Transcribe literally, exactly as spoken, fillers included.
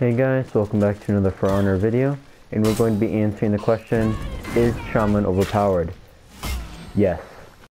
Hey guys, welcome back to another For Honor video, and we're going to be answering the question, is Shaman overpowered? Yes.